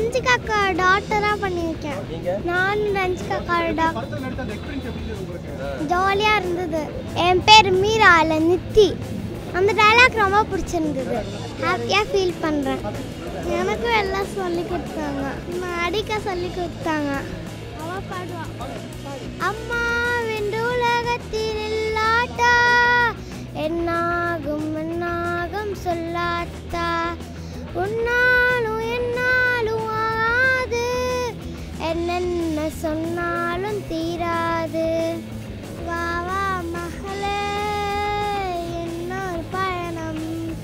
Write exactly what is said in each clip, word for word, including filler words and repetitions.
ரஞ்சிகாக்கா டாக்டரா பண்ணியிருக்கேன். நான் ரஞ்சிகாக்கா டாக்டர் ஜாலியாக இருந்தது. என் பேர் மீரா இல்லை நித்தி. அந்த டைலாக் ரொம்ப பிடிச்சிருந்தது. ஹாப்பியாக ஃபீல் பண்ணுறேன். எனக்கும் எல்லாம் சொல்லி கொடுத்தாங்க. அடிக்க சொல்லி கொடுத்தாங்க. அவள் பாடுவா. அம்மா வென்று உலகத்தில் இல்லாட்டா என்னாகும் என்னாகும் சொல்லாத்தா உன்னாலும் என்னாலும் ஆகாது என்னென்ன சொன்னாலும் தீராது வா வா மகளே இன்னொரு பயணம்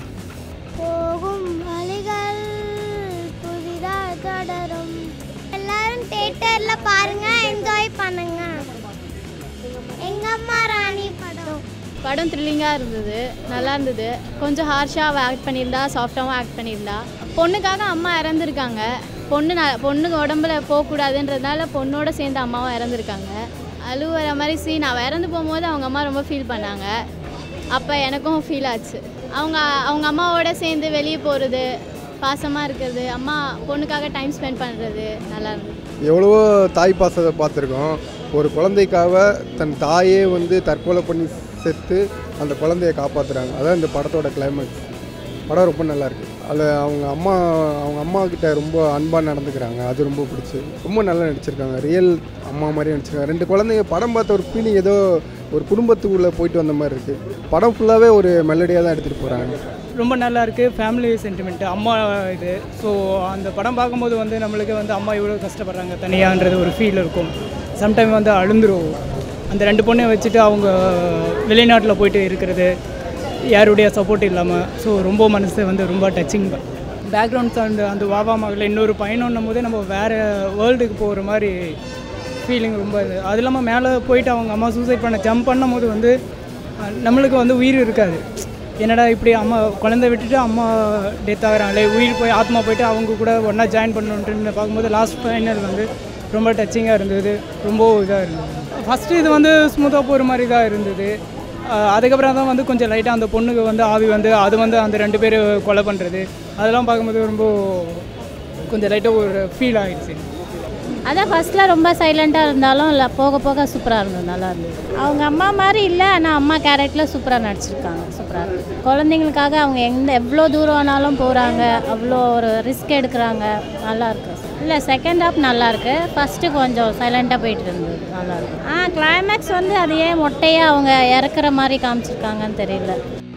போகும் வழிகள் புதிதாக தொடரும். எல்லாரும் தியேட்டரில் பாருங்க, என்ஜாய் பண்ணுங்க. எங்க அம்மா ராணி படம் படம் த்ரில்லிங்காக இருந்தது, நல்லா இருந்தது. கொஞ்சம் ஹார்ஷாக ஆக்ட் பண்ணியிருந்தா, சாஃப்டாகவும் ஆக்ட் பண்ணியிருந்தா. பொண்ணுக்காக அம்மா இறந்துருக்காங்க. பொண்ணு ந பொண்ணுக்கு உடம்புல போகக்கூடாதுன்றதுனால பொண்ணோட சேர்ந்து அம்மாவும் இறந்துருக்காங்க. அழுவுற மாதிரி சீன். அவள் இறந்து போகும்போது அவங்க அம்மா ரொம்ப ஃபீல் பண்ணாங்க. அப்போ எனக்கும் ஃபீல் ஆச்சு. அவங்க அவங்க அம்மாவோட சேர்ந்து வெளியே போகிறது, பாசமாக இருக்கிறது, அம்மா பொண்ணுக்காக டைம் ஸ்பெண்ட் பண்ணுறது நல்லா இருந்தது. எவ்வளவோ தாய் பாசத்தை பார்த்துருக்கோம். ஒரு குழந்தைக்காக தன் தாயே வந்து தற்கொலை பண்ணி செத்து அந்த குழந்தைய காப்பாற்றுறாங்க. அதான் இந்த படத்தோட கிளைமேக்ஸ். படம் ரொம்ப நல்லாயிருக்கு. அதில் அவங்க அம்மா அவங்க அம்மா கிட்ட ரொம்ப அன்பாக நடந்துக்கிறாங்க. அது ரொம்ப பிடிச்சி ரொம்ப நல்லா நடிச்சிருக்காங்க. ரியல் அம்மா மாதிரியே நடிச்சிருக்காங்க. ரெண்டு குழந்தைங்க படம் பார்த்த ஒரு ஃபீலிங் ஏதோ ஒரு குடும்பத்துக்குள்ளே போயிட்டு வந்த மாதிரி இருக்குது. படம் ஃபுல்லாகவே ஒரு மெலடியாக தான் எடுத்துகிட்டு போகிறாங்க. ரொம்ப நல்லா இருக்குது. ஃபேமிலி சென்டிமெண்ட்டு அம்மா இது. ஸோ அந்த படம் பார்க்கும்போது வந்து நம்மளுக்கு வந்து அம்மா இவ்வளோ கஷ்டப்படுறாங்க தனியான்றது ஒரு ஃபீல் இருக்கும். சம்டைம் வந்து அழுந்துரும். அந்த ரெண்டு பொண்ணையும் வச்சுட்டு அவங்க வெளிநாட்டில் போயிட்டு இருக்கிறது, யாருடைய சப்போர்ட் இல்லாமல். ஸோ ரொம்ப மனசு வந்து ரொம்ப டச்சிங். பேக்ரவுண்ட் சவுண்டு அந்த வாவா மகளில் இன்னொரு பயணம்னும் போதே நம்ம வேறு வேர்ல்டுக்கு போகிற மாதிரி ஃபீலிங் ரொம்ப இது. அது இல்லாமல் மேலே போயிட்டு அவங்க அம்மா சூசைட் பண்ண ஜம்ப் பண்ணும் போது வந்து நம்மளுக்கு வந்து உயிர் இருக்காது. என்னடா இப்படி அம்மா குழந்தை விட்டுட்டு அம்மா டெத் ஆகிறாங்களே, உயிர் போய் ஆத்மா போயிட்டு அவங்க கூட ஒன்றா ஜாயின் பண்ணணுன்ட்டு பார்க்கும்போது லாஸ்ட் ஃபைனல் வந்து ரொம்ப டச்சிங்காக இருந்தது. ரொம்ப இதாக இருந்தது. ஃபஸ்ட்டு இது வந்து ஸ்மூத்தாக போகிற மாதிரி தான் இருந்தது. அதுக்கப்புறம் தான் வந்து கொஞ்சம் லைட்டாக அந்த பொண்ணுக்கு வந்து ஆவி வந்து அது வந்து அந்த ரெண்டு பேர் கொலை பண்ணுறது அதெல்லாம் பார்க்கும்போது ரொம்ப கொஞ்சம் லைட்டாக ஒரு ஃபீல் ஆகிடுச்சு. அதான் ஃபஸ்ட்டில் ரொம்ப சைலண்ட்டாக இருந்தாலும் இல்லை, போக போக சூப்பராக இருந்தது, நல்லா இருந்தது. அவங்க அம்மா மாதிரி இல்லை, ஆனால் அம்மா கேரக்டரில் சூப்பராக நடிச்சிருக்காங்க. சூப்பராக இருக்குது. குழந்தைங்களுக்காக அவங்க எந்த எவ்வளோ தூரம் ஆனாலும் போகிறாங்க, அவ்வளோ ஒரு ரிஸ்க் எடுக்கிறாங்க. நல்லாயிருக்கு. இல்லை செகண்ட் ஹாஃப் நல்லாயிருக்கு. ஃபஸ்ட்டு கொஞ்சம் சைலண்ட்டாக போயிட்டு இருந்தது, நல்லாயிருக்கு. ஆ கிளைமேக்ஸ் வந்து அது ஏன் மொட்டையாக அவங்க இறக்குற மாதிரி காமிச்சிருக்காங்கன்னு தெரியல.